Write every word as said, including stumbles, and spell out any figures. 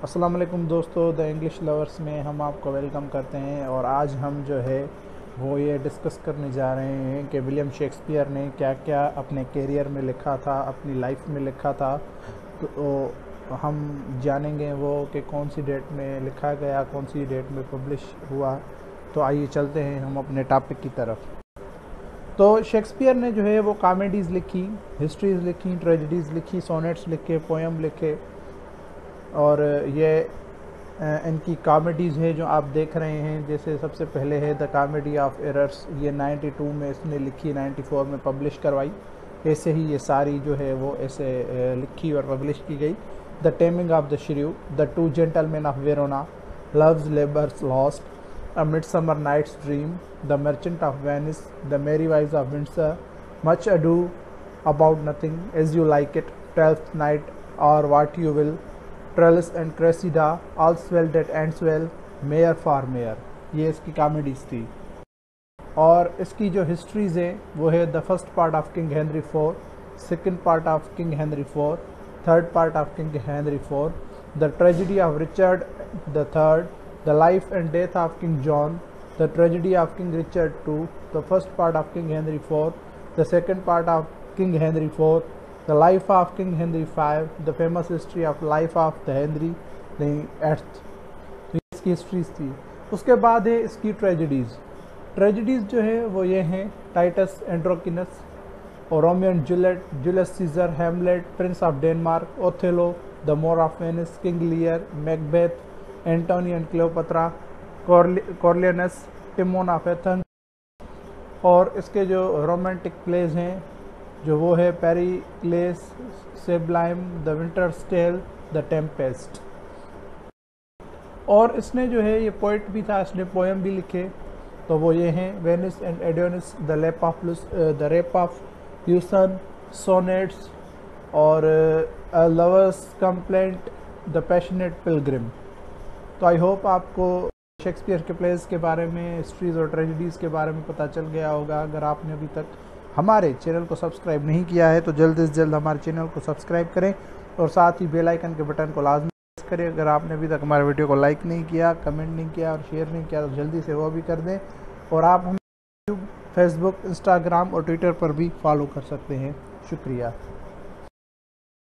अस्सलाम वालेकुम दोस्तों, द इंग्लिश लवर्स में हम आपको वेलकम करते हैं। और आज हम जो है वो ये डिस्कस करने जा रहे हैं कि विलियम शेक्सपियर ने क्या क्या अपने करियर में लिखा था, अपनी लाइफ में लिखा था। तो हम जानेंगे वो कि कौन सी डेट में लिखा गया, कौन सी डेट में पब्लिश हुआ। तो आइए चलते हैं हम अपने टॉपिक की तरफ। तो शेक्सपियर ने जो है वो कॉमेडीज़ लिखी, हिस्ट्रीज़ लिखी, ट्रेजेडीज़ लिखी, सोनेट्स लिखे, पोएम लिखे। और ये इनकी कॉमेडीज़ है जो आप देख रहे हैं। जैसे सबसे पहले है द कॉमेडी ऑफ एरर्स, ये बानवे में इसने लिखी, चौरानवे में पब्लिश करवाई। ऐसे ही ये सारी जो है वो ऐसे लिखी और पब्लिश की गई। The taming of the shrew, the two gentlemen of Verona, love's labour's lost, a midsummer night's dream, the merchant of Venice, the merry wives of Windsor, much ado about nothing, as you like it, twelfth night और what you will, Troilus and Cressida, all's well that ends well, measure for measure. ये इसकी comedies थी। और इसकी जो histories है वो है the first part of King Henry four, second part of King Henry four, third part of King Henry four, the tragedy of Richard the third, the life and death of King John, the tragedy of King Richard two, the first part of King Henry four, the second part of King Henry four, The life of King Henry five, the famous history of life of the Henry the eighth। तो ये इसकी histories थी। उसके बाद है इसकी tragedies. Tragedies जो है वो ये हैं टाइटस एंड्रोकिनस और Romeo and Juliet, Julius Caesar, Hamlet, prince of Denmark, Othello, the Moor of Venice, King Lear, Macbeth, Antony and Cleopatra, Coriolanus, Timon of Athens. और इसके जो रोमांटिक प्लेज हैं जो वो है Pericles, Cymbeline, the winter's tale, the tempest. और इसने जो है ये पोइट भी था, इसने पोएम भी लिखे। तो वो ये हैं वेनिस एंड एडियोनिस, द लेप ऑफ द रेप ऑफ यूसन, सोनेट्स और a lover's complaint, the passionate pilgrim. तो आई होप आपको शेक्सपियर के प्लेस के बारे में, हिस्ट्रीज़ और ट्रेजेडीज़ के बारे में पता चल गया होगा। अगर आपने अभी तक हमारे चैनल को सब्सक्राइब नहीं किया है तो जल्द से जल्द हमारे चैनल को सब्सक्राइब करें और साथ ही बेल आइकन के बटन को लाजमी प्रेस करें। अगर आपने अभी तक हमारे वीडियो को लाइक नहीं किया, कमेंट नहीं किया और शेयर नहीं किया तो जल्दी से वो भी कर दें। और आप हमें यूट्यूब, फेसबुक, इंस्टाग्राम और ट्विटर पर भी फॉलो कर सकते हैं। शुक्रिया।